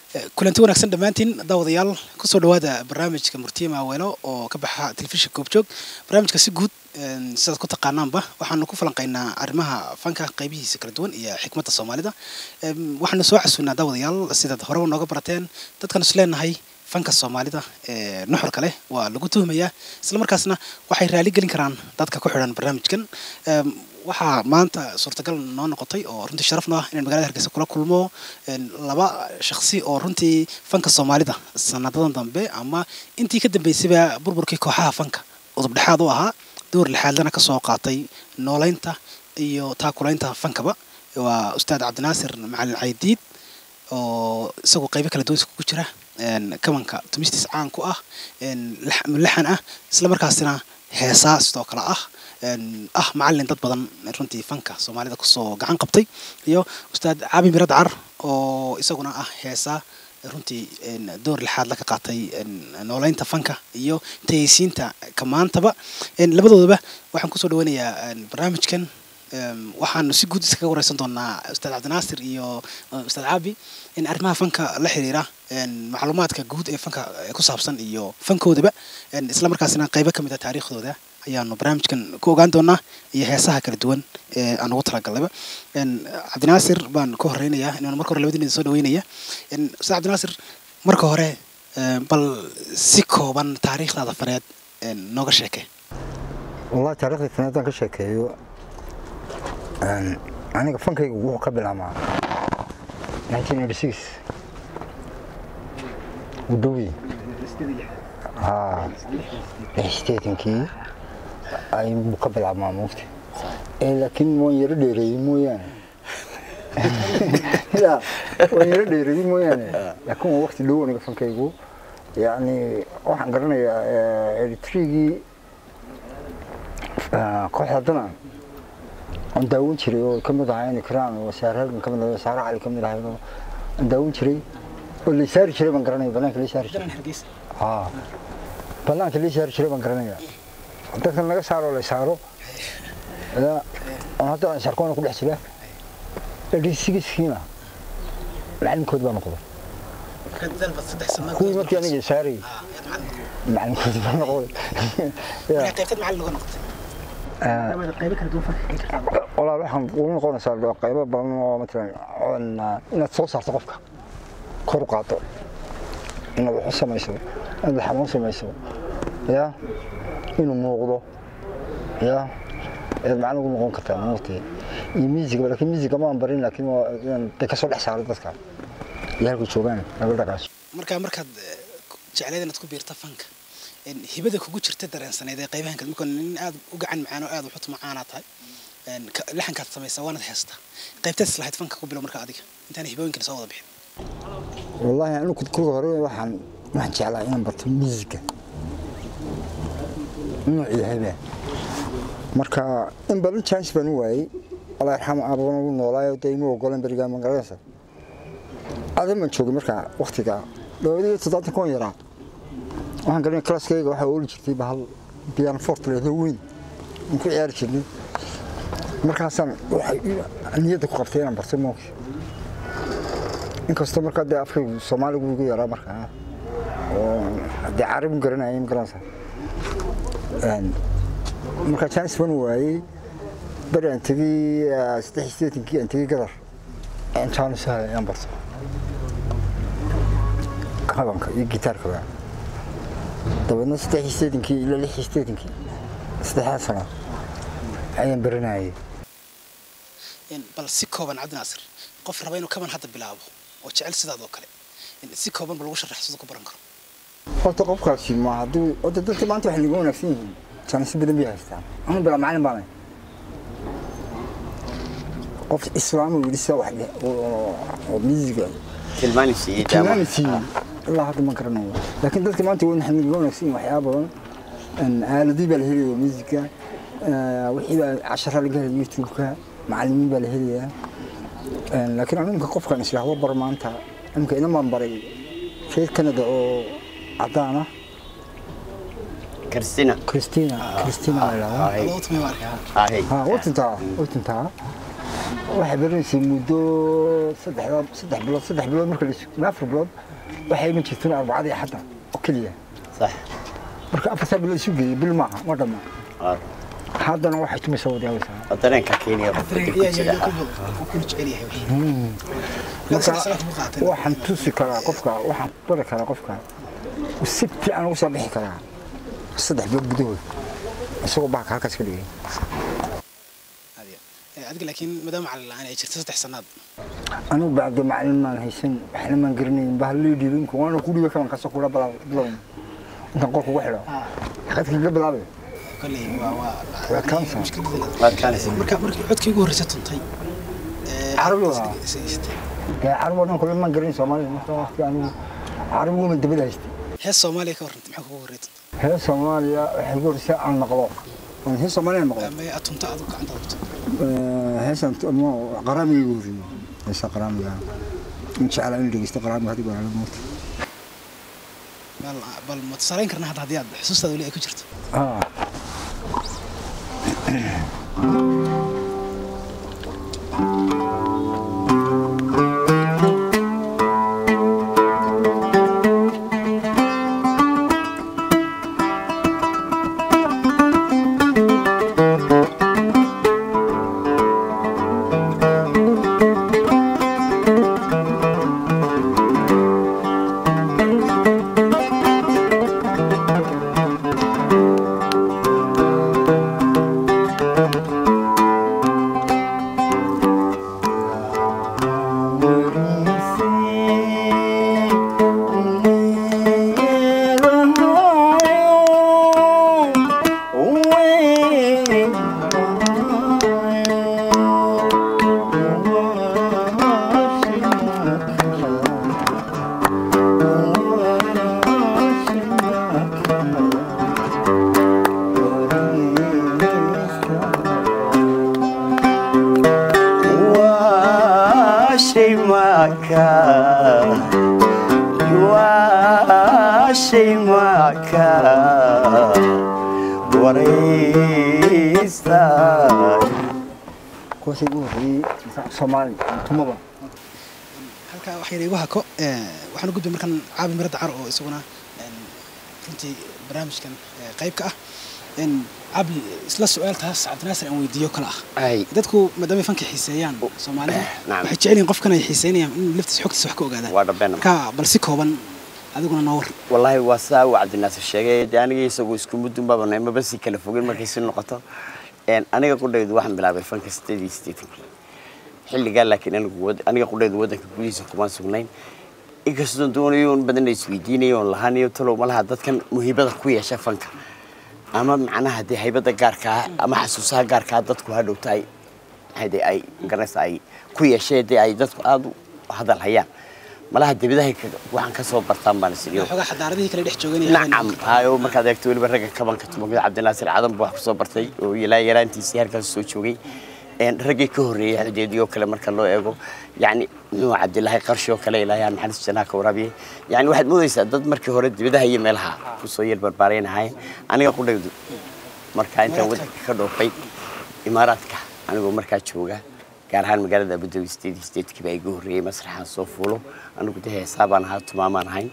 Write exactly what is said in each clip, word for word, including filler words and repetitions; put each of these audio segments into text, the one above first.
kulanti wanaagsan dhamaantiin daawadayaal ku soo dhawaada barnaamijka Murtiima Weelo oo ka baxa telefishinka Goobjoog barnaamijka si guud sida ku taqaanaanba waxaanu ku falanqeynaa arrimaha fanka qaybihiisa kala duwan iyo xikmadda Soomaalida waxaanu soo casuunaa daawadayaal sida hore nooga barateen dadkan isleenahay fanka Soomaalida ee nuxur kale waa lagu tuhmayaa isla markaasna waxay raali gelin karaan dadka ku xidhan barnaamijkan waxa maanta suurtagal noo noqotay oo runtii sharaf noo ah in magaalada Hargeysa kula kulmo laba shakhsi oo runtii fanka Soomaalida sanadadan dambe ama intii ka dambeysay burburkii kooxaha fanka udub dhaxaad u ahaa door lixaadana ka soo qaatay nooleynta iyo taakulaynta fankaba waa ustaad Cabdinaasir Macalin Caydiid oo isagu qayb kala duwan ku jira kamanka tumistis caan ku ah laxan ah isla markaasina heesaa sidoo kale ah ah macallin dad badan runtii fanka Soomaalida ku soo gacan qabtay iyo ustaad Caabi Mirad Car oo isaguna ah heesaa runtii door lixaad la ka qaatay nooleynta fanka iyo taysiinta kamaantaba labadoodaba waxaan ku soo dhawanayaa barnaamijkan waxaan si guud iskaga wareysan doonaa ustaad Cabdinaasir iyo ustaad Caabi in arrimaha fanka la xiriira macluumaadka guud ee fanka ku saabsan iyo fankoodaba isla markaasina qayb ka mid ah taariikhdooda ayaanu barnaamijkan ku ogaan doonaa iyo heesaha kala duwan ee aan ugu talagalnay Cabdinaasir baan ku horeynayaa inaan marka hore labadiina soo dhaweynaya ustaad Cabdinaasir marka hore bal si kooban taariikhdaada faneed nooga sheekay والله تاريخ الفنان كان كشكيو أنا كفنك هو قبل عام ألف وتسعمية وستة ودوي آه إحتياطين كي أي مقبل عام مفتي لكن مو يرد يري مو يعني لا مو يرد يري مو يعني لكن وقت لو أنا كفنك هو يعني واحد قرنا إريتريجي كل حدنا عندهم شري وكم ضاعين كرام وسعرها كم سعر على كم ضاعين عندهم شري واللي سعر شري بنكرني بلانك اللي سعر شري آه بلانك اللي سعر شري بنكرني أنت كان لك سعر ولا سعره لا أنا هذا سعركون كل حسبه اللي سيجي سكينة العلم كود بنقول كل ما كان يجي سعري العلم كود بنقول يا كيف مع اللغة نقطة والله waxaan ugu noqonaysaa qaybo badan oo مثلا inaad soo saarto qofka kor u qaado inaad wax samayso inaad xamoon samayso ya inuu muuqdo ya ee macna ugu noqon kartaa noqotay music laakiin music ma aan barin laakiin waa ka soo dhex saaray dadka yaalku joogan laga dhaqaas marka markaad jecleed inaad ku biirto fanka hibada kugu jirta dareensaneed ee qaybahan kale marka in aad u gacan macaan oo aad u xut macaana tahay een laxanka sameeysa waana heesta qaybtaas lahayd fanka ku bilo marka adiga intaan hibooyinka soo wada bixin wallahi anu ku ku hore waxaan waxaan jeclaa inaan barto music nooc yahay marka in badan chance baan waayay Allah yarxamo aabana uu noolaayo daymo ogolan bariga mangalasa adama joogay marka waqtiga dawladda toddobaatan kun yaraa waxaan galnay klaaskayga waxa uu jirtay bahal piano forte leedo weyn ku ciyaar jirnay markaasaan waxay niyada ku qabtay inaan bartay mooki inkastoo markaa dee afka Soomaaligu ugu yaraa markaa oo dee Carabi garanayay garanaysa een markaa chance baan waayay baraan tagay saddex iyo siddeetankii aan tagay gadar aan chance ayaan bartay kabanka iyo gitaarka dabadna saddex iyo siddeetankii ilaa lix iyo siddeetankii saddex sano ayaan baranayay in bal si kooban Cabdinaasir qof raba inuu kaman hadda bilaabo oo jecel sidaad oo kale in si kooban bal ugu sharaxsado ku baran karo horta qofkaasi ma haduu oo dadka maanta wax lagu wanaagsan yihiin chance badan bay haystaan ana bala macallin baan qof islaam uu dhisa wax oo music tilmaani si tilmaani si الله هذا ما كرناه لكن ذلك ما أنت وين إحنا نقول نفسين وحيابا أن هذه بالهيليا الموسيقى وحيدا عشرة رجال اليوتيوب كا معلمين بالهيليا لكن أنا ممكن قف كان يسوي هو برمانتا ممكن إنما مباري في كندا أو عطانا كريستينا كريستينا كريستينا لا هاي وقت ما يوري ها وقت انتهى وقت انتهى waxay baranaysaa muddo saddex saddex bilood saddex bilood marka la afar bilood waxay iman jirteen arbacadii xadda oo keliya صح marka afar bilood isu geeyay bil maaha ma dhama haddana waxay tumaysaa wadaawaysaa dareenka Kenya waxaan tusi karaa qofka waxaan bari karaa qofka sibti aan ugu soo bixi karaa saddex bilood gudahood isagoo baa halkaas ka dhigay adiga laakiin madam macallin ay jirto saddex sanaad anu baad macallin ma haysan waxna ma garanayn baa la dhiibin kuwana ku dhiibay kan kaso kula bilaw inta qofku wax xiro xadka la bilaabay kale waa waa kan waa kan marka markii codkii ugu horeysay tuntay ee carabo ee carabo dhan kulma garin Soomaaliya marka waqti anu carabo ma dabada haystay hees Soomaaliya ka warrantay maxaa ugu horeysay hees Soomaaliya waxay ugu horeysay aan naqlo aan hees Soomaaliya naqlo ma atunta adu gacanta qabto heesan ma qarami ugu horeeyay hees qarami insha Allah in dhigeysto qarami hadii baa la moot bal bal ma tsarayn karna hadda hadii aad xusuustaada wali ay ku jirto ah Soomaali tumaba halka wax yar igu hako ee waxaan u gudbay markan caabi mirad car oo isaguna runtii barnaamijkan qayb ka ah in caabi isla su'aaltaas Cabdinaasir aan weydiiyo kala ah ay dadku madama fanka xiiseeyaan Soomaaliya waxay jecel yihiin qofkan ay xiiseynayaan in laftiisa xogtiisa wax ka ogaadaan waa dhabeena ka bal si kooban adiguna noo war wallahi waa saa uu Cabdinaasir sheegay aniga isagu isku muddo baabnay ma basi kala fogin markay si noqoto een aniga qudaydu waxaan bilaabay fanka sideed iyo siddeetan xilliga laakiin anigu aniga qudaydu wadanka gudihiisa kuma sugnayn inkastoo doonayo in badan is weydiinayo lahaniyo talo malaha dadkan muhiibada ku yeesha fanka ama macnaha hadii haybada gaarka ama xasuusaha gaarka dadku hadhowtay hadii ay garanaysa ay ku yeesheen ay dadku aad u hadal hayaan malaha dibadaha waxaan ka soo bartaan baan isiriyo xogaa xadaaradii kala dhex jooganayeen nacam hayo markaad eegto waliba raga kabanka tumada Cabdinaasir Cadan buu wax ku soo bartay oo ilaa yaraantiisii halkaas soo joogay een ragii ka horeeyay xadeediyo kale marka loo eego yaani noo Cabdilaahi Qarsho kale ilaahay maxamed janaa ka waraabiyay yaani waxaad moodaysaa dad markii hore dibadaha iyo meelaha ku soo yar barbaareenahay aniga ku dhigdo marka inta wadanka ka dhoofay Imaaraadka anigu markaa jooga gaar ahaan magaalada Abu Dhabi State State kii bay ugu horeeyay masraxa soo fuulo anigu de heesaaban ahaa tumaamaan ahayn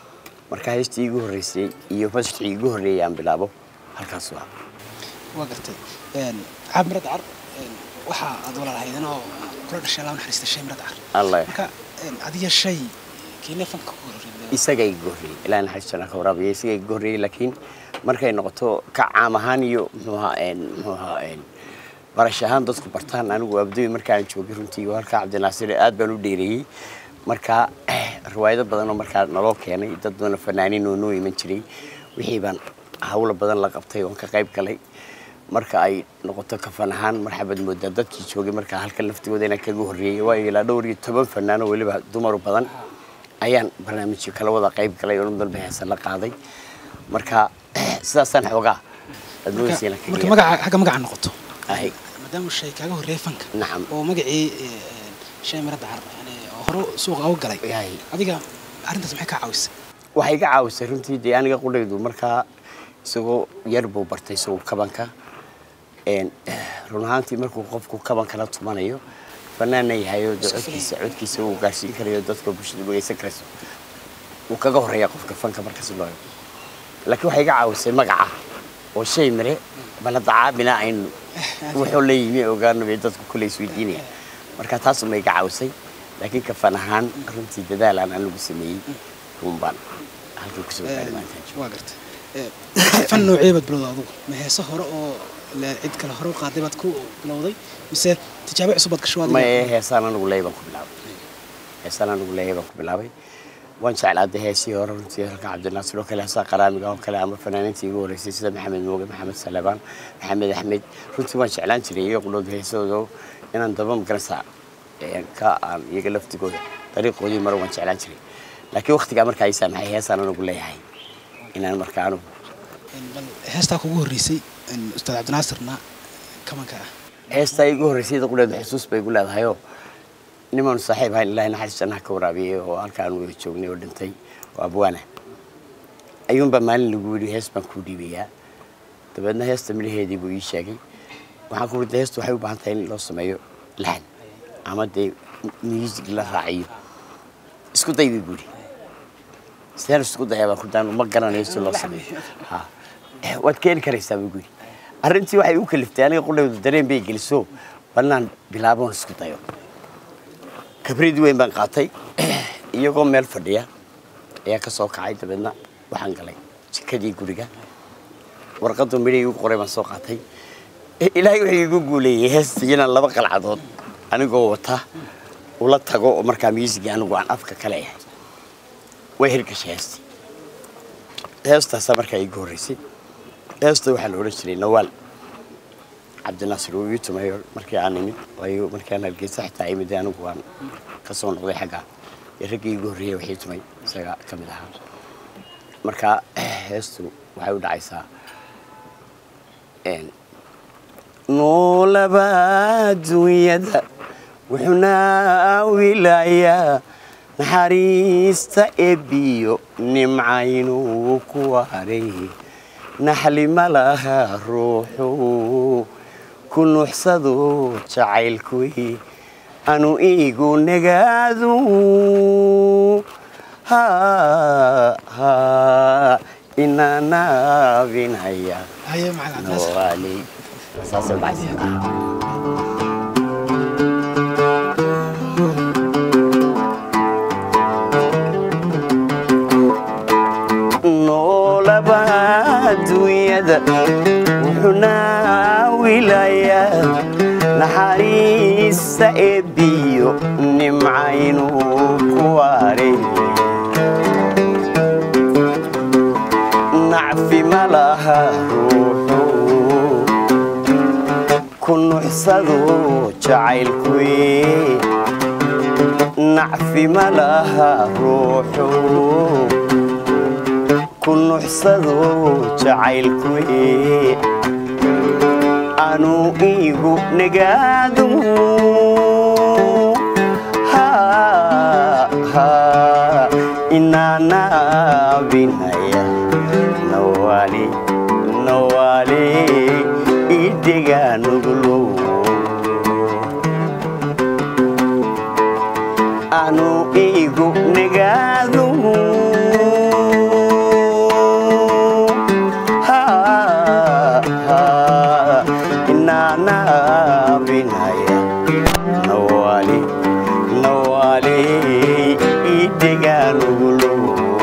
marka heestii ugu horeysay iyo masraxii ugu horeeyay aan bilaabo halkaas waa waa gartay een caabi mirad car waxa aad walaalahaydeen oo kula dhashay laa naxariista shay mirad car Allah marka adiga shay kiina fanka ku horeeyay isaga ay gooriyay ilaa naxariista ka waraabiyay isaga ay gooriyay laakiin markay noqoto ka caam ahaan iyo muxuu een muxuu een barashahan dadku bartaan anigu abday markaan joogay runtii halka Cabdinaasir aad baan u dheereeyay marka riwaayado badan oo markaa naloo keenay dad badan fanaaniin oo noo iman jiray wixii baan hawlo badan la qabtay oo ka qayb galay marka ay noqoto ka fanahan marxabad mooda dadkii joogay marka halka laftigooda inaan kaga horeeyay waa ilaa dhowr iyo toban fanaan oo waliba dumar badan ayaan barnaamijyo kala wada qayb galay oo dalba heesan la qaaday marka sidaasaan xogaa adduunsiina marka magaca xaga magaca noqoto ay madama shay kaaga horeeyay fanka nacam oo magacii shay mirad car yani hore suuqa uga galay adiga arintaas maxay ka caawisay waxay ka caawisay runtii de aniga qudaydu marka isagoo yar buu bartay isagoo kabanka een run ahaantii markuu qofku kabanka la tumanayo fanaana yahay oo codkiisa codkiisa uu gaarsiin karayo dadka bulshada dhageysan karayso uu kaga horeeya qofka fanka markaas loo eego laakiin waxa iga caawisay magaca oo shay mare bala dacaabina aynu wuxuu leeyahay ogaano bay dadku kulay isweydiinayaan marka taas ma iga caawisay laakiin ka fan ahaan runtii dadaal aan lagu sameeyay rumbaan halkii ku soo gaaray maanta waa gartay fan noocee bad bilowday adigu ma heeso hore oo la cid kale hore u qaaday bad ku bilowday mise tijaabo cusub bad ka shawaaday ma heesaan anigu leeyahay ku bilaabay heesaan anigu leeyahay ku bilaabay waan jeclaaday heesii hore runtii halka Cabdinaasir oo kale heesaa qaraamiga oo kale ama fanaaniintii ugu horeysay sida Maxamed Mooge Maxamed Salabaan Maxamed Axmed runtii waan jeclaan jiray iyo qulod heesoodo inaan daba magarsaa ee ka aan iyaga laftigooda dariiqoodii mar waan jeclaan jiray laakiin waqtiga markaa ay saamaxay heesaan anigu leeyahay inaan markaa anu heestaa kugu horeysay ustaad Cabdinaasirna kamanka ah heestaa igu horeysay qulod xusuus bay igu leedahay niman saaxiib ahay ilaahay naxariisana ka waraabiyay oo halkaan wada joognay oo dhintay waa abwaana ayuun ba maalin lagu yiri hees baan ku dhiibayaa dabadna heesta miliheedii buu ii sheegay waxaan ku wada heestu waxay u baahan tahay in loo sameeyo laxan ama de music la raaciyo isku day buu yiri sidaan isku dayaba ku daan ma garanayo si loo sameeyo ha waad keen karaysaa buu yiri arrintii waxay u kaliftay aniga qulada dareen bay geliso banaan bilaaboon isku dayo kabrid weyn baan qaatay iyagoo meel fadhiya ayaa ka soo kacay dabadna waxaan galay jikadii guriga warqadu midhay ugu qoray baan soo qaatay ilaahay wuxuu igu guuleeyay heestina laba qalcadood anigoo wata ula tago markaa music anigu aan afka kale yahay way hirgashay heesti heestaas markaa igu horeysay heesta waxaa la oran jiray Nawaal Cabdinaasir uu yutumay markii aan nimid wayo markii aan halgeysay xitaa imid anigu waan ka soo noqday xagga ragii igu horeeyay waxay tumay isaga kamid ahaa marka heestu waxay u dhacaysaa een noolaba dunyada wuxuna wilaaya naxariista ebiyo nimcaynu ku waray naxli malaha ruuxu kunuxsado jacaylkuwi anu iigu nagaadu ha ha inana binaya haye macallin wali saasa baasi noolaba dunyada wuxuna wilaaya naxariista ebiyo nimcaynu ku waray nacfi malaha ruuxu kunuxsado jacaylkuwi nacfi malaha ruuxu kunuxsado jacaylkuwi anu iigu nagaadu ha ha inana binaya nawali nawali idiga nugulu anu iigu nagaadu binaya nawali nawali idiganugulu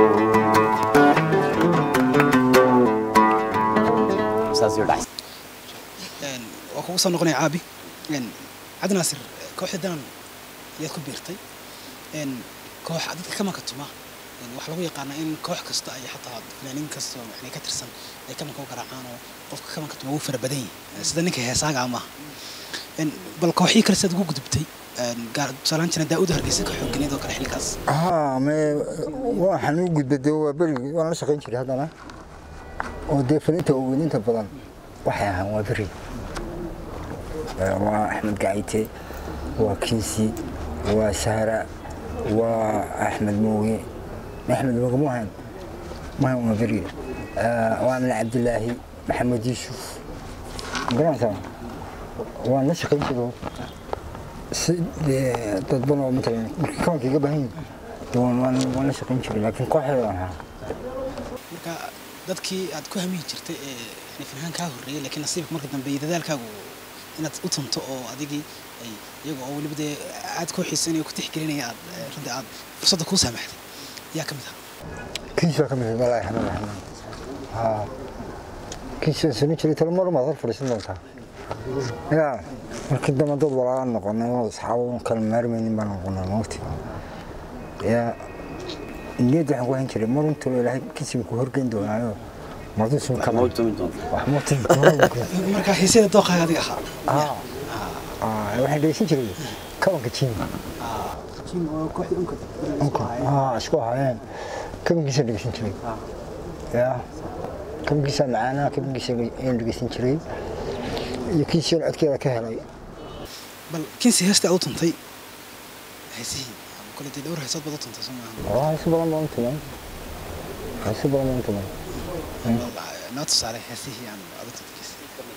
saasi dhax een waa kugu soo noqonay caabi een Cabdinaasir kooxdan yaad ku biirtay een koox dadka kama ka tuma een wax lagu yaqaan in koox kasta ay xataa fanaaniin kasta waxay ka tirsan ay kama ka garaacaan oo qofka kama ka tuma uu fara badan yahay sida ninka heesaaga ama een bal kooxii kale sad ugu gudubtay een gaar salaam jina Daawud Hargeysa ka xoogganid oo kale xilkaas ها ما waxaan u gudbaday waa bari waan la shaqeyn jiray hadana oo deefaninta oo weynta badan waxay ahaan waa bari waa Ahmed Gaayte waa Kinsi waa Sahara waa Ahmed Mooge Ahmed Mooge moohan ما هو bari waa Amin Abdullahi Maxamed Yusuf garanaysaa waan la shaqeyn jiray dad badan oo matalan markii kabanka iga baahan waan waan la shaqayn jiray laakiin kooxeeda waan ahaa marka dadkii aad ku hamiyi jirtay ee yani fanahan kaa horreeyay laakiin nasiibka marka dambe dadaalkaagu inaad u tunto oo adigii ay iyaga oo weliba dee aad ku xiisanaya ku tixgelinaya aad runtii aad fursadda kuu saamaxday yaa ka mid ah kiisa ka mid ah walaahi xamad xamad haa kiisa soo jiray talo mar ma dad fariisan doontaa yaa markii dambe dad walaalaan noqonay oo asxaabo kala maarmaynin baan noqonay waqti yaa niyad waxaan ku hayn jiray mar intuu ilaahay kiisa ku horgeyn doonaayo mardu soo kama wax mootin marka xiisada dooqaaga adiga ahaa aa waxaan dhaysan jiray kabanka jiin aa jiin oo kooxda unka unka aa isku hayeen kabankiisa dhaysan jiray yaa kabankiisa macaana kabankiisa aan dhaysan jiray iyo kiisa codkeeda ka helay bal kiisa heesta aad u tuntay heesihii kule dee dhowr heesood baad u tuntay Soomaaliya waa heeso badan baan u tuntay heeso badan baan u tuntay ما تصاري هذه يعني عادة الكيس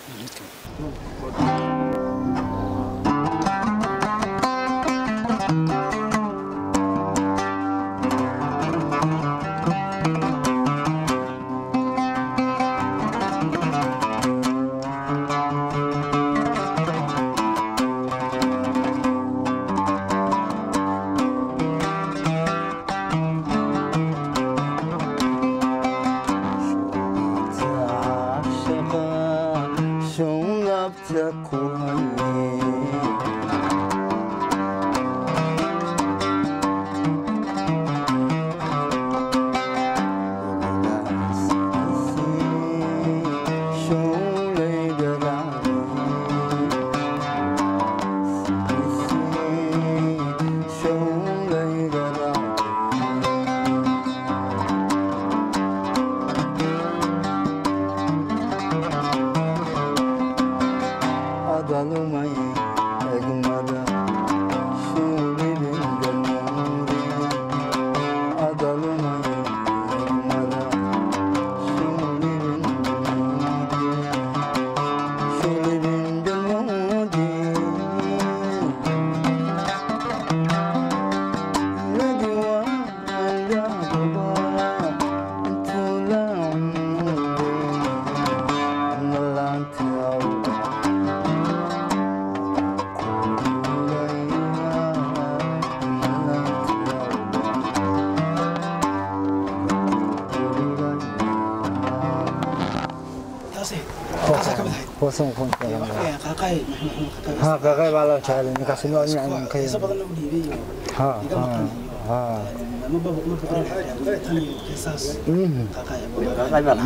وصل كون قاقاي ها قاقاي بالله تعالى نكاس نوع نعم كي سبضنا وديبي ها ها ها ما بابا ما بقرا تاني قصاص قاقاي قاقاي بالله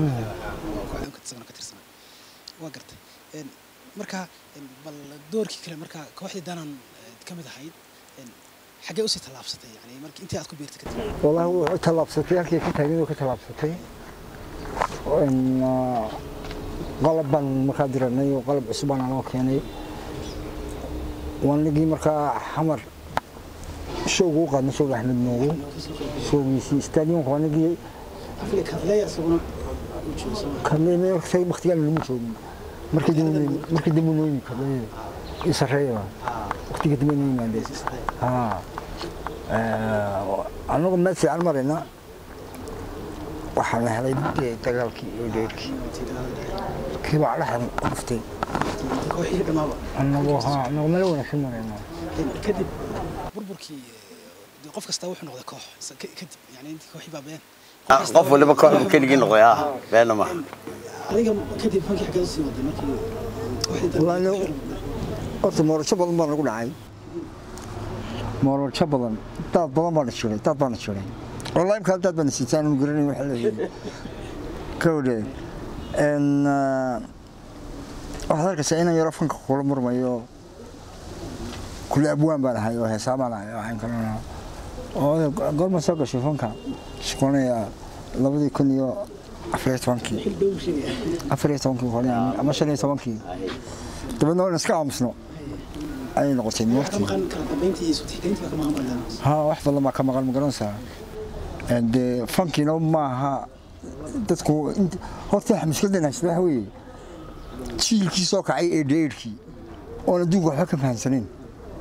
waxaan ka tirsan ka tirsan waa gartay een marka bal doorkii kale marka kooxdii danan kamid ahayd een xagee u sii talaabsatay yani markii intii aad ku biirtay kadib والله هو talaabsatay halkii ka taagay oo ka talaabsatay in qalabban markaa diranay oo qalab cusub aan loo keenay waan ligi markaa xamar showgu qaadna show Axmed Nuugo showgiisii stadium waan ligi afrika leeyahay sababna كمية وقتي وقتي أنا المشون مركز دموني مركز دموني كمية إسرائيل وقتي دموني ما عندي ها أنا قم نسي على مرينا وحنا هلاي تقالكي وديركي كيف على حد وقتي أنا وها أنا ملون في مرينا كذب بربركي قف كستوي حنا غدا كوح كذب يعني أنت كوحي بابين qof waliba koox keligii noqday ah beena ma adiga kadib fanki xagga sii waday markii والله قلت مرة شباب ما نقول عاي مرة شباب تاد بلا ما نشري تاد ما نشري والله يمكن تاد بنسيتان ونقولني وحلو كودي إن وهذا كسينا يرفن كل مرة ما يو كل أبوان بنا هاي وهي سامعنا هاي كنا أو قبل ما سوق شوفون كان شكونه لابد يكون يو أفريت وانكي أفريت وانكي خلينا أما شنو وانكي تبغى نسكع مسنو أي نقطة نقطة ها واحد والله ما كان مقال مقرنسها and funky نوم ما ها تذكر أنت هو تح مشكلة ناس ده هوي تشيل كي سوق عي إيديركي وأنا دوق حكم هالسنين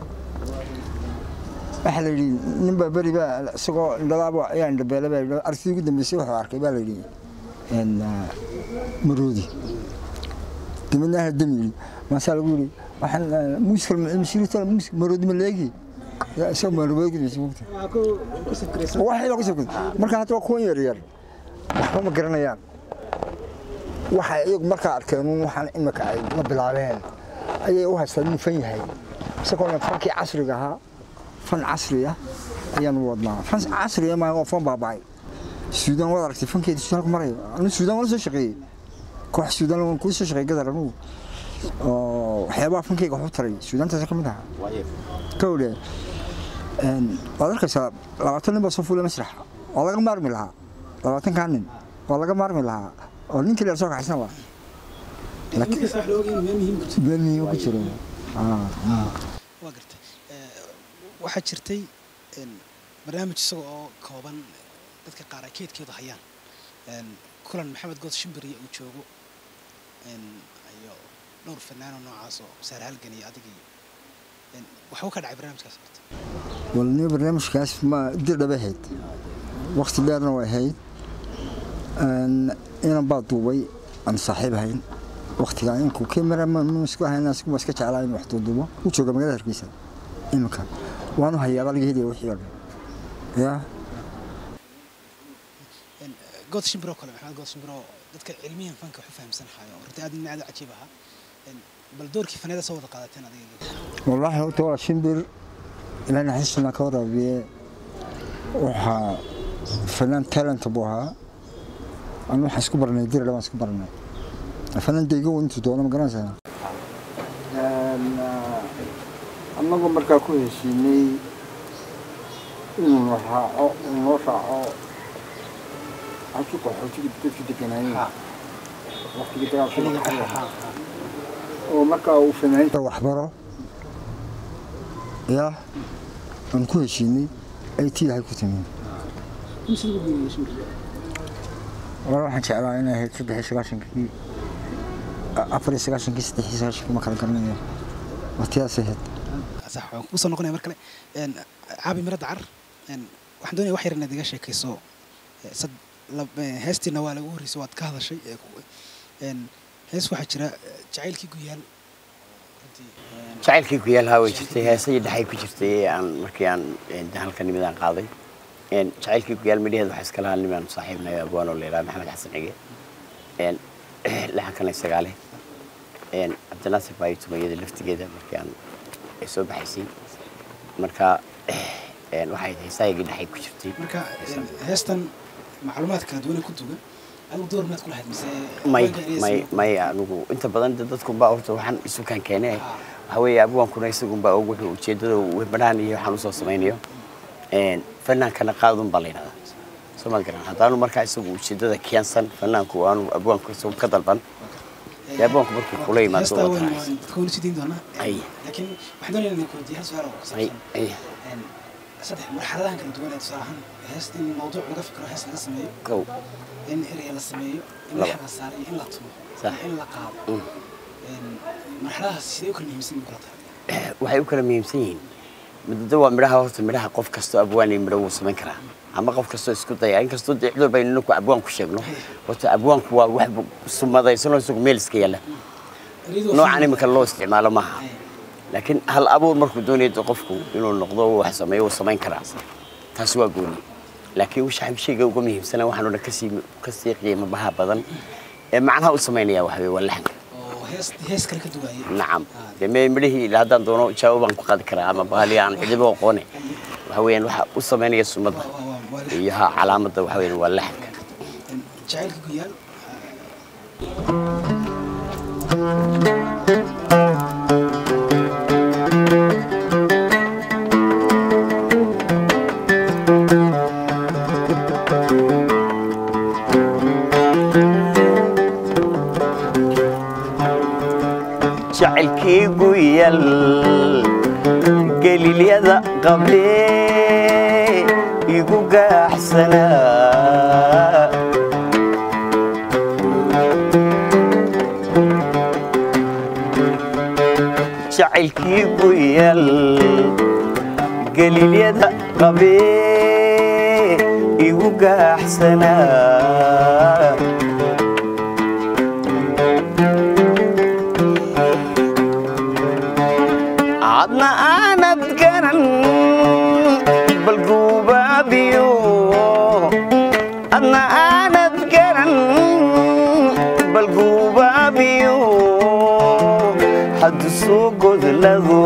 waxa la yiri ninba bari ba isagoo indhalaabo ayaan dhabeelaba arsiga ugu dambeysay waxa arkay baa la yiri in maroodi dimana hadamiri ma sha lagu yiri waxaan muskil mushirita muskil maroodi ma leegi ya isagoo maroodi isbuuta waxa lagu soo marka hada waa kuwan yar yar waxa ma garanayaan waxa iyagu marka arkeen waxaan imaka ay la bilaabeen ayay u haystaan fan yahay isagoo fankii casriga ahaa fan casri ah ayaan wadnaa fan casri ah ma oo fan baabay Suudaan wada aragtay fankeeda Suudaan ku maray anu Suudaan wala soo shaqeeyay koox Suudaan oo ku soo shaqeeyay gadar anu oo waxyaabo fankeyga wuxuu taray Suudaan taas ka mid ah kowle een wadarkaysa labaatan nin baa soo fuulay masrax oo laga maarmi lahaa labaatan kan nin oo laga maarmi lahaa oo ninka la soo kaxaysan waa laakiin sax loo ogeen meel muhiim ku meel muhiim ku jiro ah waa gartay waxa jirtay in barnaamij isagoo kooban dadka qaar ay keedkeedu hayaan een kulan maxamed good shimbiri uu joogo een ayo dhowr fanaan oo noocaas oo saar halgan iyo adiga een waxa uu ka dhacay barnaamijkaas horta walni barnaamijkaas ma dirabaheed waqti dheerna way hayd een ina baad duubay aan saaxiib ahayn waqtiga inku kamera ma isku hayna isku iska jeclaan wax duubo u jooga magaalada Hargeysa imka waanu hayaa laga heliyo wixii yar ya in god shimbiro kale maxaa god shimbiro dadka cilmiyan fanka wuxuu fahamsan hayo horta aad inaad cajiib aha in bal doorkii fanada soo wada qaadateen adiga wallahi horta waa shimbir ila naxisna ka warabiye waxa fanaan talent buha anu waxa isku barnay dir laba isku barnay fanaan deego intuu doono ma garanaysaa een anagu markaa ku heshiinay inuu waxa oo noo raaco aku ko xoojigi dadka deganayeen waqtiga dagaalka oo markaa uu fanaanay waxbaro ya aan ku heshiinay ay tiidahay ku timid waxaan jeclaa inay ahayd saddex iyo sagaashankii afar iyo sagaashankii saddex iyo sagaashankii ma kala garanayo waqtiyaas ahayd sax waan ku soo noqonay mar kale een caabi mirada car een waxaan doonayaa wax yar inaad iga sheekayso sad heestina waa lagu horeysay waad ka hadashay een hees waxa jira jacaylkii guyaal jacaylkii guyaal haa way jirtay heesay dhaxay ku jirtay aan markii aan halka nimidaan qaaday een jacaylkii guyaal midheed waxa iska lahaa nimaan saaxiibnay abwaano leeyahay maxamed xasan cige een laxan kan isagaale een abdinaasir baa tumayada laftigeeda markii aan soo baxaysay marka een waxay heesayga dhaxay ku jirtay marka heestan macluumaad kala duwan ku dugan anigu door maad ku lahayd mise may may may anigu inta badan dadku baa horta waxaan isu kan keenay waxa weeye abwaanku isagu baa ugu wuxuu ujeedada uu banaan iyo waxaan soo sameeyo een fanaanka qaadun baleeyada soo ma garan hadaan markaa isagu ujeedada keensan fanaanku aanu abwaanku soo ka dalban يا بونك بركو كلي ما تقول تكون سيدين دونا أي لكن واحد من يكون ديها سؤال أي أي صدق مرحلة كانت تقول صراحة هست إن الموضوع ولا فكرة هست نسميه كو إن إري نسميه إن حاجة صار إن لا تسمع صح إن لا قاب إن مرحلة سيدي وكل مهمسين مقلتها وحي وكل مهمسين مدوا مرها وقت مرها قف كستو أبواني مرو سمين كرا أما قف كستو سكوت يعني كستو يحضر بينك وأبوانك وشيبنو وت أبوانك واحد ثم ذا يصيرون سوق ميلس كيلا نوع عني مكلو استعماله معها لكن هل أبو مركو دوني توقفكو إنه النقضة وحسب ما يوصل كرا تسوى قولي لكن وش حب شيء جو مهم سنة وحنا نكسي كسي قيمة بها بدن معناها وسمينيا وحبي ولا حنك هيس هيس كرك دواي نعم جميع مريه لهذا دونه جاوبان قد كرا أما بالي عن حجبه وقوني وحوين وح وسمينيا سمد يها علامة وحوين ولا حنك جعلك قيال جعلكي قيال قليل يذا قبلي يقوق أحسنا جعلكي قيال galilyada qabee igu gaaxsanaa adna aanad garan bal guubaabiyo adna aanad garan bal guubaabiyo haddu soo godlado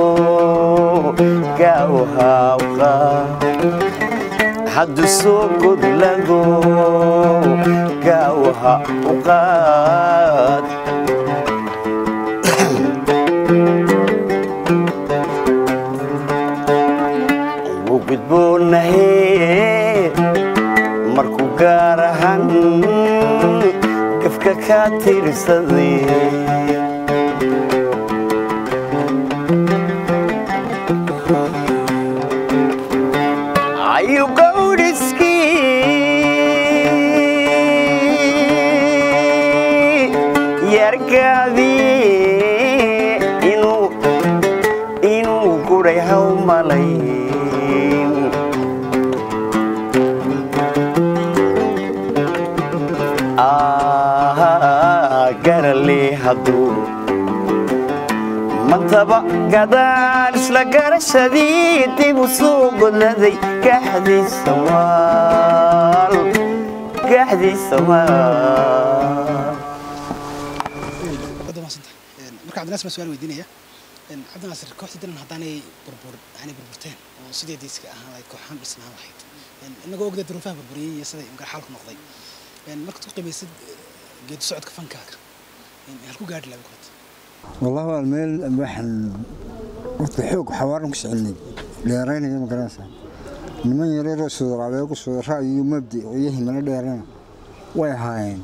gaawhawqa haddu soo godlado gaawha uqaad ugu gudboonahee markuu gaar ahaan gafka ka tirsaday ayu gawdhiskii yargaadii inuu inuu guray haw malayn garale hadduu mantaba gadaan isla garashadii dib u soo godladay gaxdiisa maal gaxdiisa maal marka cabdinaasir baan su'aal weydiinaya cabdinaasir kooxda dinan haddaanay burbur aanay burburteen oo sideedii iska ahaan lahayd kooxaan dhisnaan lahayd innagoo ogda duruufaha burburiyey iyo siday imka xaalku noqday markaad ku qiimaysid geedi socodka fankaaga halku gaadhi lahayd kooxda والله الميل waxaan waqti xoog xawaaran ku soconay dheeraynaya ma garanaysaa niman yaryar oo soo raacay ku soo raacay iyo mabdi oo yahay mana dheerana way haayeen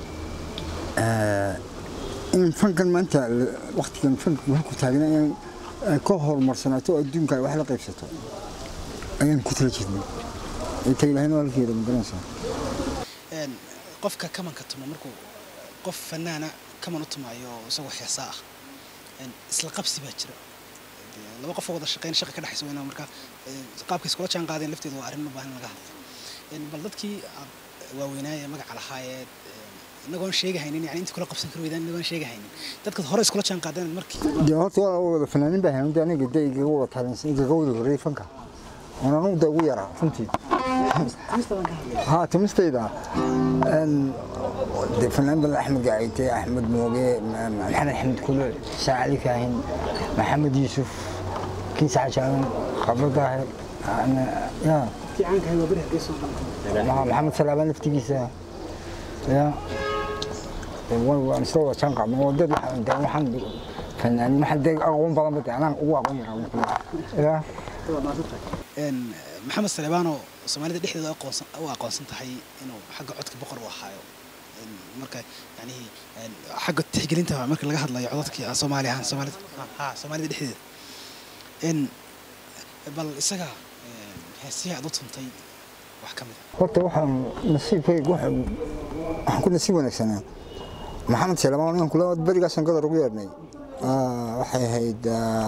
ee in fankan maanta waqtigan fanku wuxuu ku taagnaa in ka hormarsanaato adduunka wax la qaybsato ayaan ku tala jirnay intay ilaahay noo halkeeda ma garanaysaa een qofka kamanka tuma markuu qof fanaana kaman u tumayo isagoo xiisaa ah een isla qabsi baa jira laba qof oo wada shaqeyn shaqo ka dhaxayso inaa marka qaabka iskula jaan qaadeen lafteedu waa arrin u baahan laga hadlo een bal dadkii waaweynaaye magac lahaayeen inagoon sheegahaynin yani inta kula qabsan karo weydaan inagoon sheegahaynin dadka hore iskula jaan qaadeen markii dee horta waa wada fanaanin baa hayn aniga dayga wada talansan iga wada horeey fanka ona anu da ugu yaraa runtii ها تمستيدا ان فنان بن احمد قاعد احمد موقي محمد احمد كله ساعه كاهن محمد يوسف كيس عشان خبر ظاهر انا يا في عنك هو بره قيسو محمد سلام نفتيسا يا وانا سوى كان قام ودد waxaan فنان ما حد اقوم بلان بدي انا ugu aqoon يا ان محمد سليمان Soomaalida dhexdeeda aqoonsan oo aqoonsan tahay inuu xagga codka boqor u ahaayo marka yani xagga tixgelinta marka laga hadlayo codadka Soomaaliya Soomaalida ha Soomaalida dhexdeeda in bal isaga heesiya aad u tuntay wax kamid horta waxaan nasiibkaygu waxaan waxaan ku nasiib wanaagsanaa Maxamed Salmaan inaan kula bariga sanqada ugu yeernay ah waxay ahayd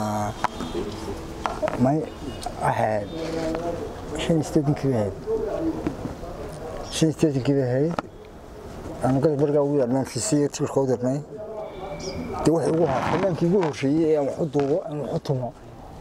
may ahayd شن استدين كذا شن استدين كذا هاي أنا قلت برجع ويا أنا في سير تلقودرني توه وها فلان كيجور شيء أنا أحطه أنا أحطه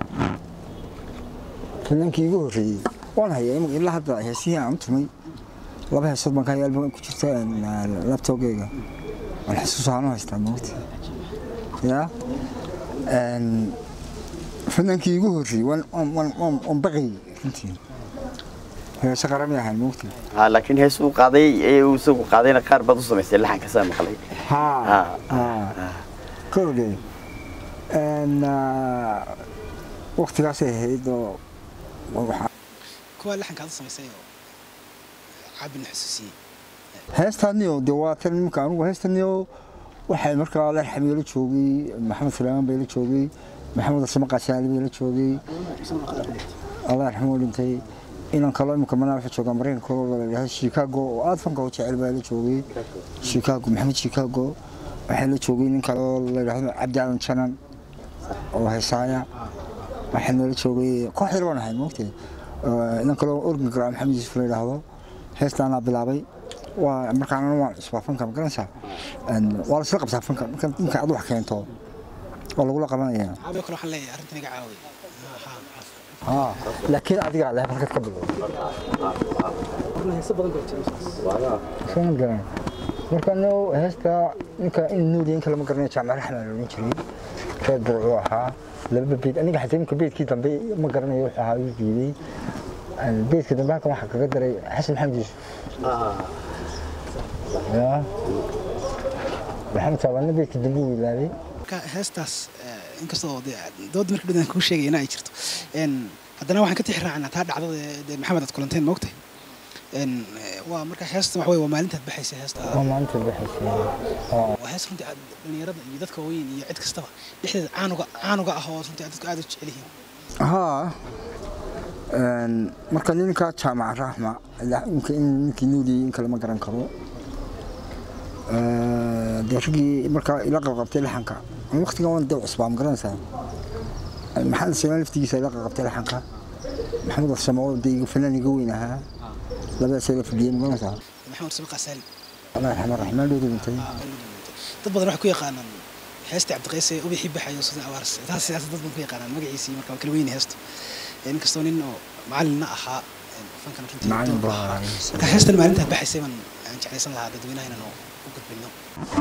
فلان كيجور شيء وأنا هي يوم إلا هذا هي سيا عم تمي لا بها صدق مكان يلبون كشتا لابتوب جيجا الحسوس عنه استعملت يا أن فلان كيجور شيء وأن وأن وأن بقي فهمتي هي سقرمي هاي موقتي ها لكن هي سوق قاضي اي وسوق قاضينا قار بد سميسay laxan ka saam qalay ها ها كودي ان وقتigaas ay haydo waxa kuwa laxanka aad sameysay cabin xasuusiye heestaniyo dawaatan marka anigu heestaniyo waxay markaa la xamiilo joogay maxamed salmaan bay la joogay maxamed samaqa shaali bay la joogay الله يرحمه لنتي إن كلامي كمان أعرف شو كامرين كله شيكاغو وأطفال كوا تعال بالي شوقي شيكاغو محمد شيكاغو وحلو شوقي إن كلام الله يرحمه عبد العال شنان وهي سايا waxaan nala joogay koox yar baan ahay moogtay inan kaloo organ garaa maxamed yuusuf la yidhaahdo heestaanaa bilaabay waa markaana waan cusbaa fanka ma garanaysaa waa lasla qabtaa fanka marka ninka aad wax keento waa lagula qabanayaa caabi kale waxaan leeyahay arrintan iga caawiy ها لكن أديك على هذا كتكبر. والله سبب قلت والله. شو نقول؟ مركانو هستا نك النودي إنك لما قرني جامعة إحنا لو نشري كبر روحها لما بيت أنا قاعد يمكن بيت كده بي ما قرني يروح هاي بيدي البيت كده ما كان حق قدر حسن محمد يوسف. آه. يا. محمد سامي بيت كده بيقول لي. heestaas inkastoo dood markii badan ku sheegay inay jirto een hadana waxaan ka tixraacnaa taa dhacdada maxamed aad kulanteen ma ogtay een waa marka heesta wax way waa maalinta baxaysa heesta waa maalinta baxaysa waa hees runtii aad dhalinyarada iyo dadka weyn iyo cid kastaba dhexdeeda caanuga caanuga ah oo runtii dadku aad u jecel yihiin ها een marka ninka jaamac raxma in ninkii nuudi in kala ma garan karo ee dadkii marka ila qabtay laxanka waqtiga waan dad cusbaan garanaysaa maxamed samaal laftigiisa ila qabtay laxanka maxamed samaal deeyo fanaaniga weynaha laba sano fadhiyay garanaysaa maxamed sabqa saali Allah yarxamah raxmaan loo dhintay dad badan wax ku yaqaanaan heesta Cabdiqays ee ubi xibaxayo sida awaars taas sidaas dad badan ku yaqaanaan magaciisa marka kala weyn heesto in kastoo nin oo macallin ahaa fankan runtii macallin baa marka heesta maalinta baxaysay man aan jeclaysan lahaa dadweynaha inaan u gudbino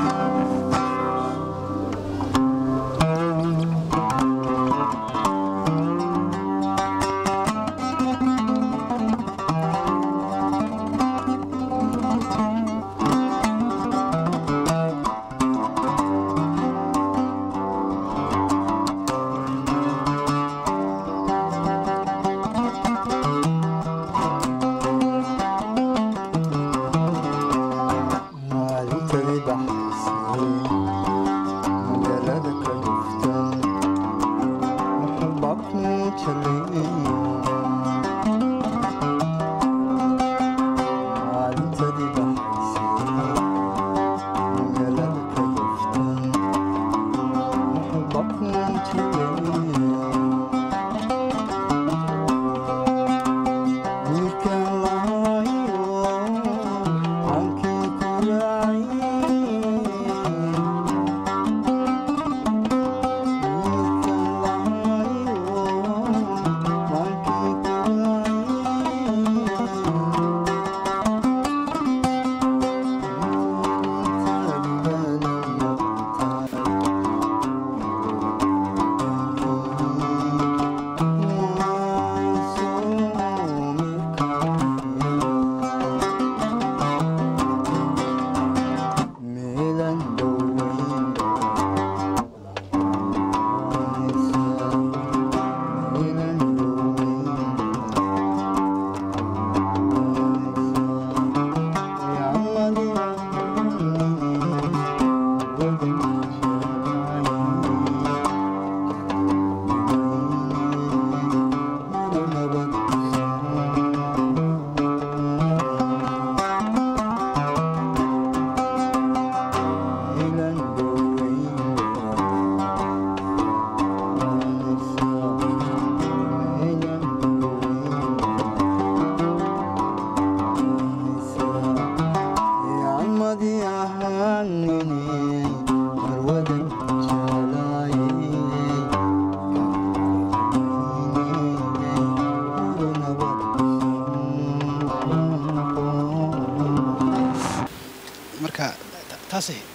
taasay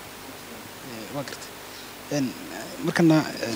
waa gartay een markana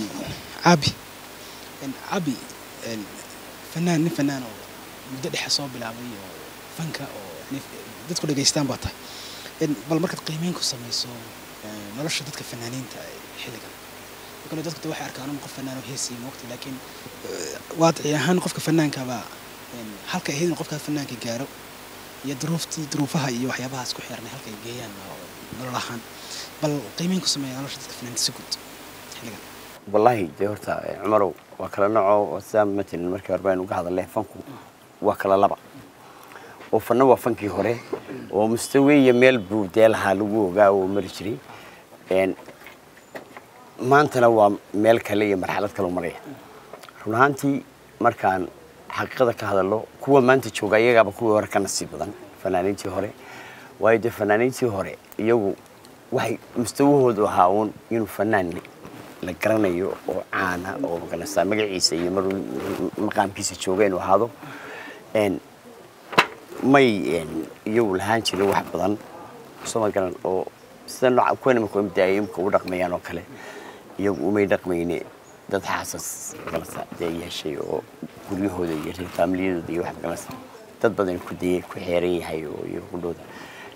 abi een abi een fanaan nin fanaan oo muddo dhexe soo bilaabay oo fanka oo dadku dhageystaan baa tahay een bal markaad qiimeyn ku samayso nolosha dadka fanaaniinta xilligan kale dadku waxay arkaan in qof fanaan oo heesay waqti laakiin waadci ahaan qofka fanaanka ba een halka ay heedin qofka fanaanka gaaro iyo duruuftii duruufaha iyo waxyaabaha isku xirnay halka ay geeyaan nololahan bal qiimeyn ku sameeyay nolosha dadka fanaanka si guud xilligan wallahi de horta Umarow waa kala nooc saam matalan markii arbaan uga hadalay fanku waa kala laba oo fanna waa fankii hore oo mustawiye meel buudeelaha lagu ogaa oo mari jiray een maantana waa meel kale iyo marxalad kale maray runaantii markaan xaqiiqada ka hadalno kuwa maanta jooga iyagaaba kuwii hore ka nasiib badan fanaaniintii hore waayo dee fanaaniintii hore iyagu waxay mustawahoodu ahaa uun inuu fanaan la garanayo oo caana oo maganaysaa magaciisa iyo maruu maqaamkiisa jooga inuu ahaado may iyagu lahaan jiray wax badan soo ma garan oo sida nooca kuwan markuu imtixaan imka u dhaqmayaan oo kale iyagu umay dhaqmayne dad xaasas maganaysaa dee yeeshay oo guryahooda iyo reer familiyadooda iyo wax maganaysaa dad badan ku dayay ku xeeran yahay oo iyagu ku dhowda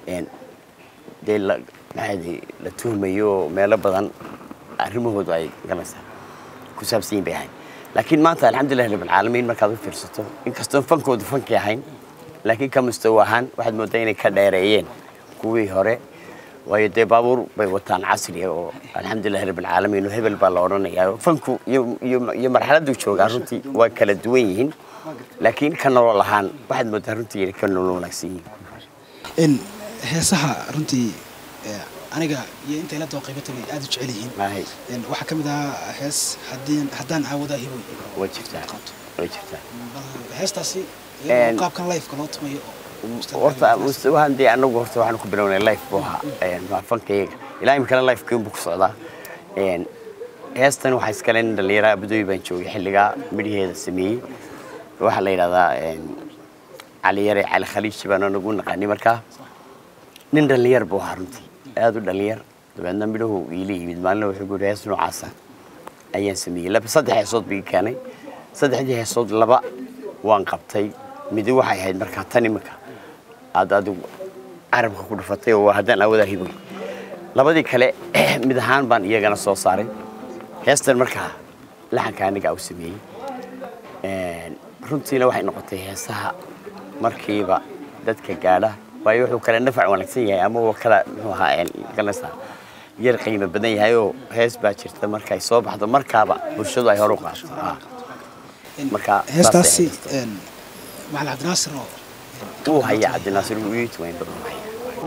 dee la maxay la tuhmayo meelo badan arrimahoodu ay maganaysaa ku saabsan bay ahayn laakiin maanta alxamdulilah rabbil caalamiin markaad u fiirsato inkastoo fankoodu fankii ahayn laakiin ka mustawa ahaan waxaad moodaa inay ka dheereeyeen kuwii hore waayo dee baabuur bay wataan casri oo alxamdulilah rabbil caalamiin oo hebel baa la odhanayaa fanku iyo iyo marxaladdu joogaa runtii waa kala duwan yihiin laakiin ka nolol ahaan waxaad moodaa runtii inay ka nolol wanaagsan yihiin heesaha runtii aniga iyo inta ila doo qaybata bay aad u jecel yihiin waxa kamid ah hees hadii hadaan aawada hibo way jirtaa way jirtaa heestaasi qaabkan live-ka loo tumayo horta waxaan dee anagu horta waxaan ku bilownay live booha ma fankayga ilaa imkana live-ka inuu ku socdaa heestan waxaa iska leen dhalinyarada abudooy baan joogay xilligaa midhaheeda sameeyey waxaa la yidhahdaa cali yare cali khaliij baan anagu naqaanay markaa nin dhalinyar buu ahaa runtii aad u dhalinyar dabeedna midhahu iila yimid maalina wuxuu ku yidhi hees noocaasa ayaan sameeyey laba saddex heesood bii keenay saddexdii heesood laba waan qabtay midi waxay ahayd markaa tan iminka aad adigu carabka ku dhufatay oo haddaan awoodaa hiboy labadii kale mid ahaan baan iyagana soo saaray heestan markaa laxanka aniga u sameeyey runtiina waxay noqotay heesaha markiiba dadka gaadha waayo wuxuu kale nafac wanaagsan yahay ama uu kala muxuu ahaa ganacsiga yar qiimo badan yahay oo hees baa jirta markay soo baxdo markaaba bulshadu ay hor u qaato marka heestaasi مع عبد الناصر هو هيا عبد الناصر ويت وين بدهم هيا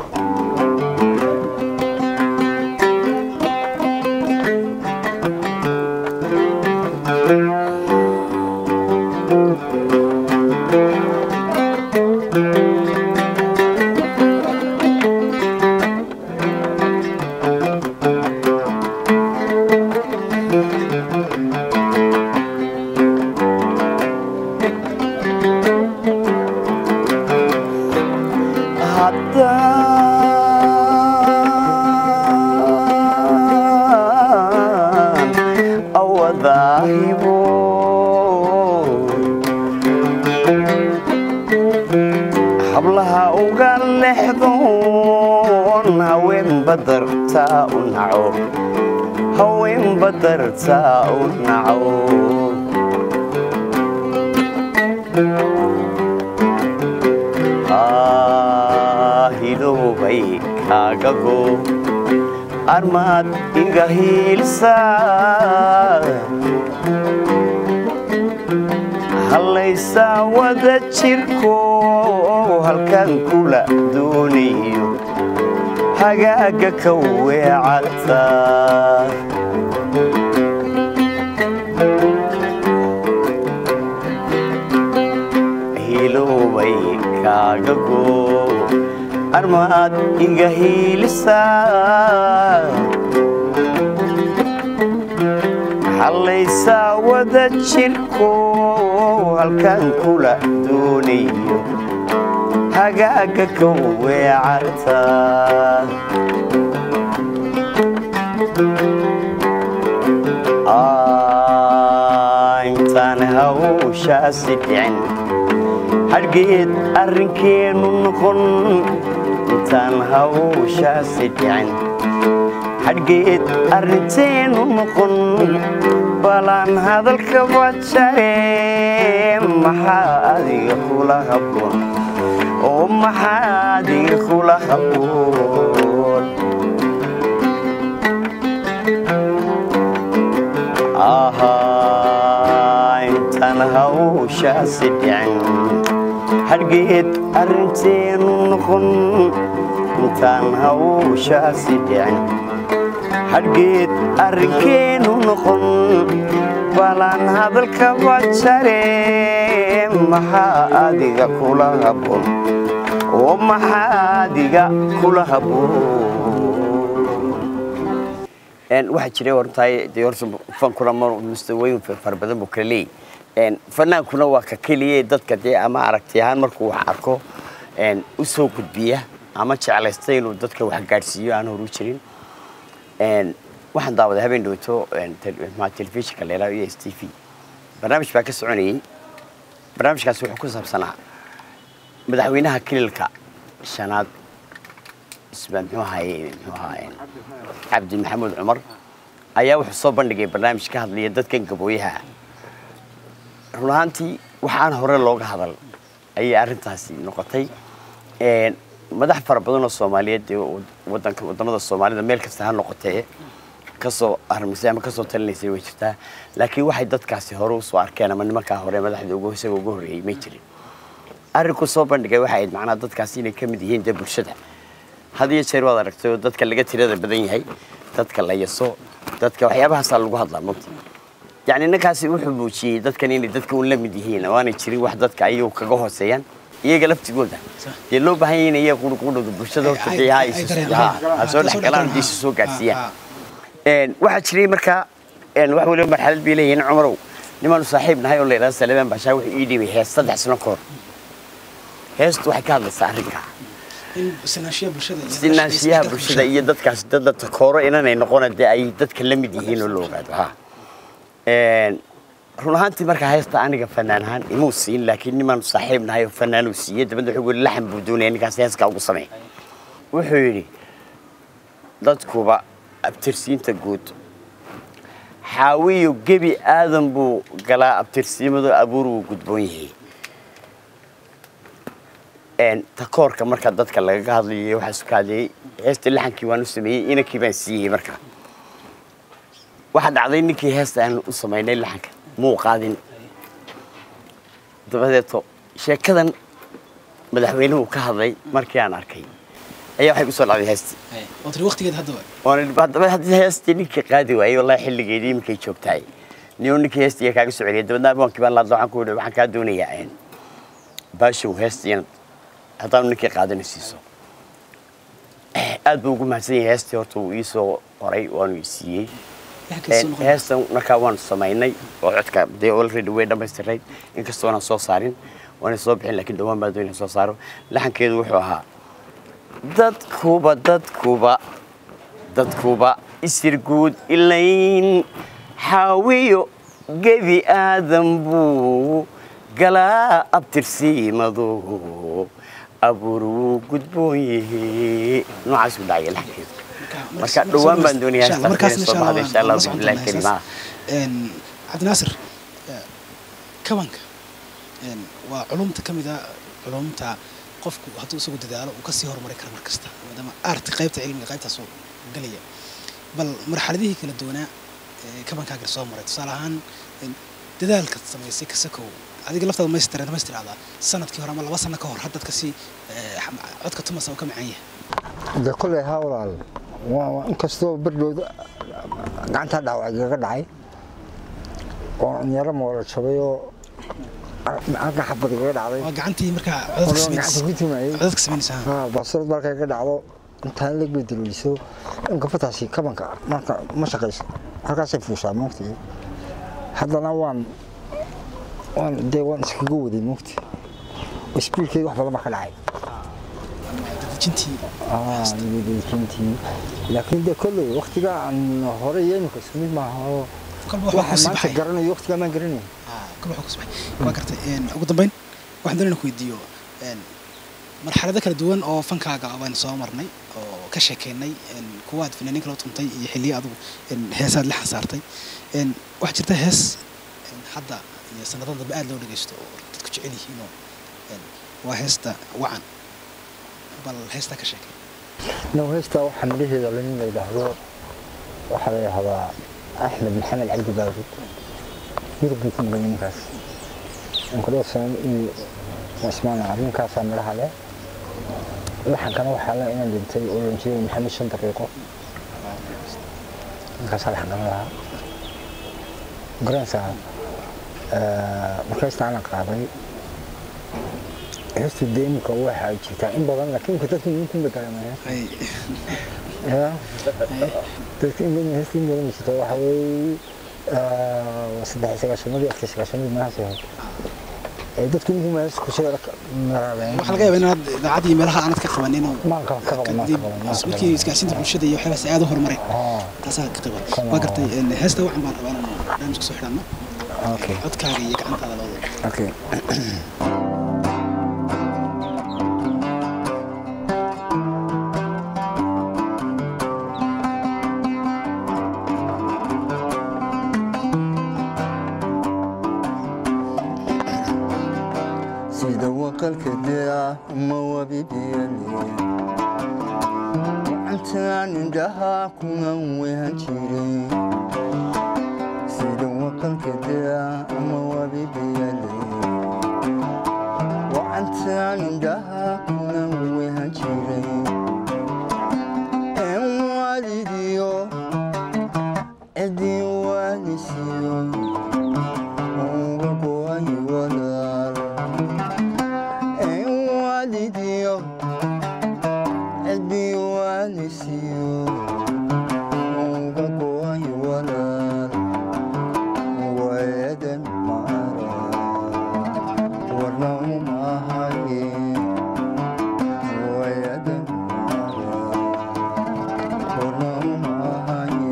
hablaha uga leexdoon haween badartaa u naco haween badartaa u naco ahidoobay kaagago armaad iga hiilsaa hallaysaa wada jirko halkan kula doonayo hagaaga ka weecata hiloobay kaagago armaad iga hiilisaa hallaysaa wada jirko halkan kula doonayo hagaaga ka weecata intaan hawshaasi dhicin hargeed arrinkeenu noqon intaan hawshaasi dhicin hargeed arrinteenu noqon balaan hadalkaba jare maxaa adiga kula habboon oo maxaa adiga kula habboon intaan hawshaasi dhicin hargeed arrinteenu noqon intaan hawshaasi dhicin hadgeed arrinkeenu noqon balan hadalka wajare maxaa adiga kula habboon oo maxaa adiga kula habboon een waxa jiray hortaay diyorso fankuna mar mustawooyin far badan buu kala leeyahay een fanaankuna waa ka kaliye dadka dee ama aragtiyahan markuu wax arko een u soo gudbiya ama jeclaystay inuu dadka wax gaarsiiyo aan horu jirin een waxaan daawaday habeen dhowto een telefishinka leeyahay iyo S T V barnaamij baa ka soconayay barnaamijkaas wuxuu ku saabsanaa madaxweynaha kililka shanaad isbaan muxuu ahaayay muxuu ahaayay cabdi maxamuud cumar ayaa wuxuu soo bandhigay barnaamij ka hadlaya dadkan gabooyaha run ahaantii waxaan hore looga hadal ayay arrintaasi noqotay een madax fara badan oo Soomaaliyeed wadanka wadamada Soomaalida meel kasta ha noqotee kasoo armisay ama kasoo talinaysay way jirtaa laakiin waxay dadkaasi hore u soo arkeen ama nimanka hore madaxda ugu isaga ugu horeeyay ma jirin arrinku soo bandhigay waxa ay macna dadkaasi inay kamid yihiin dad bulshada hadii jeer wada aragtay dadka laga tirada badan yahay dadka la yaso dadka waxyaabahaas lagu hadlaa mabti yani ninkaasi wuxuu buujiyay dadkan inay dadka u la mid yihiin oo aanay jirin wax dadka ayuu kaga hooseeyaan iyaga laftigooda ee loo baahan yahay inay quru quru bulshada horta ay ha soo dhaxgalaan diisu soo gaarsiiyaan een waxa jiray marka een wax waliba marxalad bay leeyihiin Cumarow niman saaxiib nahay oo leeyahay Salmaan Basha wuxuu ii dhibay hees saddex sano ka hor heestu waxay ka hadlaysaa arrinka in sinaashiya bulshada sinaashiya bulshada iyo dadkaas dad dadka kooro inay noqonade ay dadka la mid yihiin oo loo ogaado ha een run ahaantii marka heesta aniga fanaan ahaan inuu siin laakiin niman saaxiib nahay oo fanaan uu siiyay dabada wuxuu laxan buu doonayay ninkaas heeska ugu sameeyay wuxuu yiri dadkuba abtirsiinta guud xaawiyo gebi aadan buu galaa abtirsiimada abuur uu gudboon yahay een takoorka marka dadka laga hadlayo waxa isku kaaday heesta laxankii waan u sameeyay inakii baan siiyay marka waxa dhacday ninkii heesta aan u sameeynay laxanka muu qaadin dabadeeto sheekadan madaxweynuhu ka hadlay markii aan arkay ayaa waxay ku soo dhacday heestii oo tii waqtigeed hadda waan badba hadii heestii ninkii qaadi waayay wallahi xilligeedii imkay joogtay niyo ninkii heestii kaaga soo celiyay dabadna baan kibaan la waxaan ku wada waxaan ka doonayaa in baashu heestii haddaan ninkii qaadanaysiiso aad buu ugu mahadsan yahay heestii horta uu ii soo qoray waan uu siiyay heestan markaa waan sameynay oo codka dee already way dhamaystiray inkastoo aan soo saarin waan soo bixin laakiin dhawaan baa doonay soo saaro laxankeedu wuxuu ahaa dadkuba dadkuba dadkuba isir guud ilayn xaawiyo gebi aadan buu galaa abtirsiimadu abuuru gudboon yahay noocaas u dhacay laxankeedu marka dhawaan baan doonayaa markaas soo baxday insha Allah billahi kalima een Cabdi Naasir kabanka een waa culumta kamida culumta qofku hadduu isagu dadaalo uu ka sii horumari karo markasta maadaama art qaybta cilmiga qaybta soo galaya bal marxaladihii kala duwanaa kabanka gar soo maray tusaale ahaan dadaalka sameysay ka sakow adiga laftada ma istiraa ma istiraada sanadkii hore ama laba sano ka hor hadda ka sii codka tumasa oo ka macaan yahay da kulay hawlaal waa inkastoo bardooda gacanta dhaawac gaga dhacay oo yara moolo jabayo aaga xabad gaga dhacday waa gacantii marka codadka sameeyay codadka sameeyay ha basal markay ka dhacdo intaan la bedeliso in ka fataasi kabanka marka ma shaqeyso halkaas ay fuushaa moogtay haddana waan waan dee waan iskaga waday moogtay iskuulkii wax badan ma ka dhacay jintii ah jintii laakiin de kullu waqtiga aan hore yeemka ismid ma aho waxa maanta garanayo waqtiga ma garanayo ah kullu waxa ku saxay waa gartay een ugu dambeyn waxaan doonayna ku weydiiyo een marxalada kala duwan oo fankaaga aan soo marnay oo ka sheekeynay een kuwaad fanaaniin kala tuntay iyo xilliyo adigu een heesaad la xasaartay een wax jirta hees hadda iyo sanadadan dambe aad loo dhageysto oo dadku jecel yihiin oo een waa heesta wacan bal heesta ka sheekay no heesta waxaan dhiheeda la nin leeyahay waxa la yiraahdaa Ahmed Maxamed Cabdi Baawud yurbi kun ninkaas in kala soo in wasmaana arrinkaas aan la hadlay waxaan kana waxa la inaan dhintay oo injineer Maxamed shan daqiiqo كسر حنا لها قرنسا markaas aan qaaday heestu deemka waxa ay jirtaa in badan laakiin ku dadku inuu ku bedelamay ay ya dadku inuu heestu inuu jirto waxa weey ee saddex sagaashanadii afar sagaashanadii ma hayso ee dadku inuu ma isku soo marabeen waxa laga yaabaa inaad daacadii meelaha aanad ka qabanin oo ma ka qaban ma qaban markii iskaasinta bulshada iyo waxyaalaha aad u horumaray taas ka qaban waa gartay heesta waxaan baan rabaa inaan barnaamijka soo xidhano okay codkaaga iyo gacantaada labadaba okay sida waqalka daa ma wabibiyani wacantaan indhaha kuna wehan jiray sida waqalka daa ma wabibiyani wacantaan indhaha kuna wehan jiray en walidiyo cidii walisiyo uga go'ay walaal والديو قلبي والسيو وقوي ولا ويدا مارا والله ما هاي ويدا مارا والله ما هاي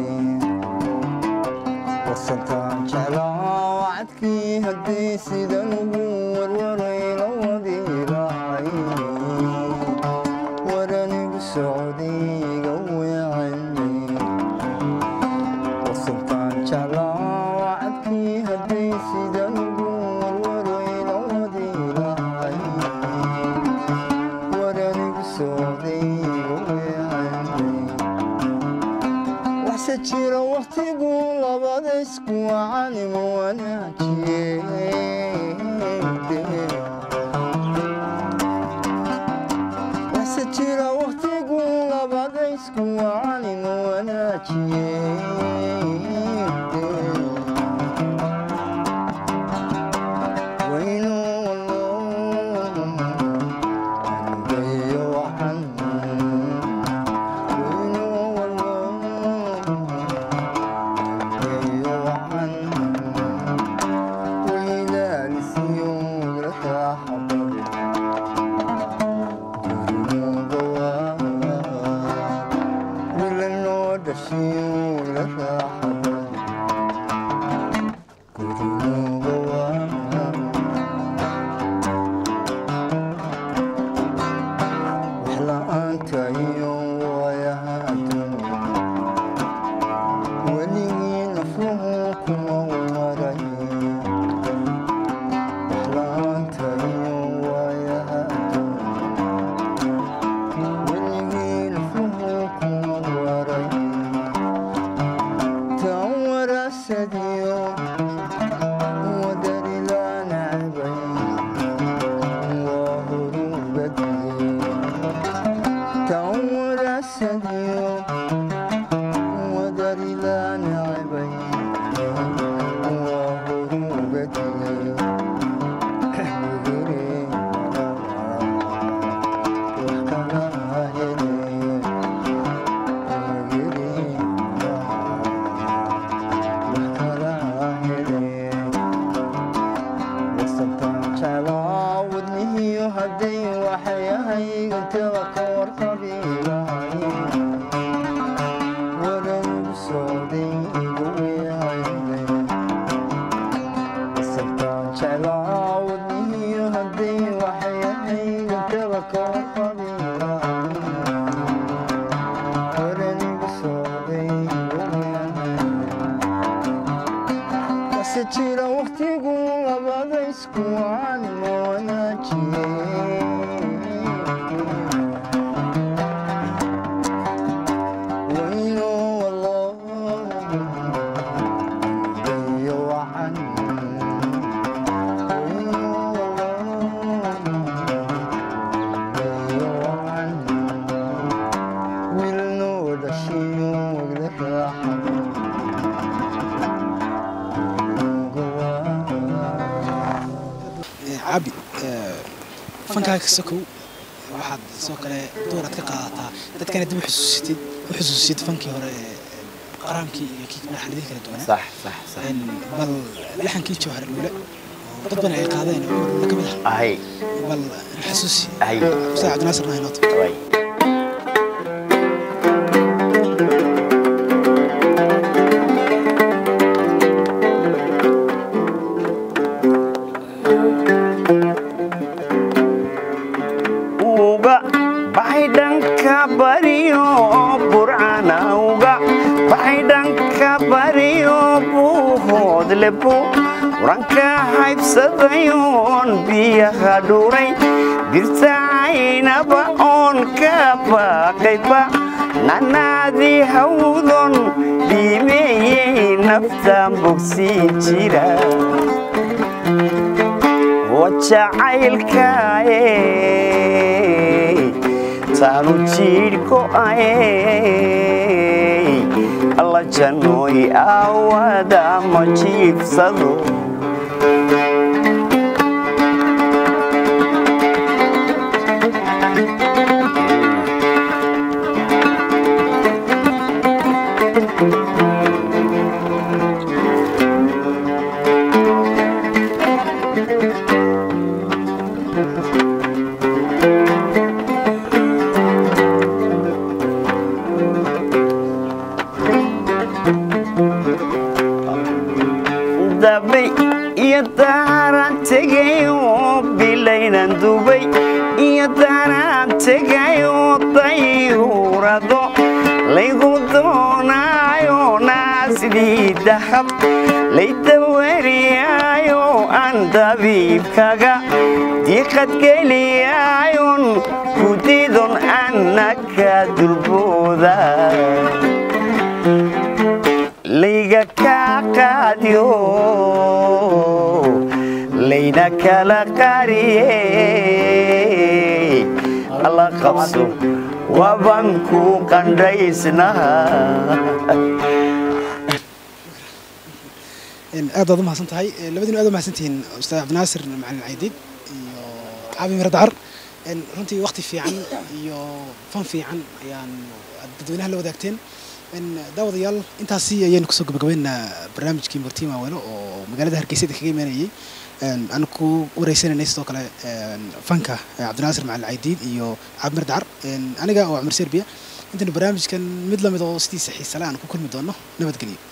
وصلتان شعلا وعدكي هدي سيدا نقول وريلا وديلا وراني بالسعودي قوي عني وصلتان شعلا وعدكي هدي سيدا نقول وريلا وديلا وراني بالسعودي قوي عني وحسجير وقتي قول أبدا اسكوا عني موانا وحسجير وقتي قول أبدا اسكوا عني موانا وينو والله أنا جاي وحن وينو والله جاي وحن ويلا لسيوم رتاح ولا النور دشيوم رتاح وحلا أنت يوم ويا الدنيا ولي نفرهكم وراي وحلا أنت يوم ويا الدنيا ولي نفرهكم وراي تأور السديو ودري لا نعبي وهروب بدي تأور السديو ودري لا نعبي وهروب بدي وغيري وحكاها هلي وغيري وحكاها هلي وصلتان شعلا ودني هدي وحياهي قلت لك ورقبي fankaaga kasokow waxaad soo kale dooraad ka qaadataa dadkana dib u xusuusitid u xusuusid fankii hore qaraamkii iyo kii marxaladii kala duwanaa صح صح صح bal laxankii jawhar luule dad badan ay qaadeen oo ka mid ah هاي bal xasuusi هاي Ustaad Cabdinaasir Nahinooto هاي bariyo burcana uga baxay dhanka bariyo buuhood lebo waranka haybsadayoon biyaha dhuuray dirta caynaba oon ka baaqayba nanaadii hawdon dhiimeeyey naftaan bogsiin jira wajacaylkaaye taanu jiirko aye alla jannooy aawada ma jiifsado dabay iyo daaraan tegayo bilaynan dubay iyo daaraan tegayo dayuurado laygu doonaayo naasidii dahab laydawariyaayo aan dabiibkaga diiqad geliyaayon kudidon annaka dulbooda layga kaa qaadiyo layna kala qariyey alla qabso waban ku qandhaysnaha aad baad u mahadsan tahay labadiina aad u mahadsantihiin Ustaad Cabdinaasir Macalin Caydiid iyo Caabi Mir Dacar runtii waqti fiican iyo fan fiican ayaan dadweynaha la wadaagteen daawadayaal intaasi ayaynu kusoo gabagabeynaa barnaamijkii Murtima Weelo oo magaalada Hargeysa kaga imaanayay aan ku wareysanay sidoo kale fanka Cabdinaasir Macalin Caydiid iyo Caabi Mir Dacar aniga oo Cumar Serbiya inta barnaamijkan mid lamid oo sidiisa xiiso la'aan ku kulmi doono nabadgelyo.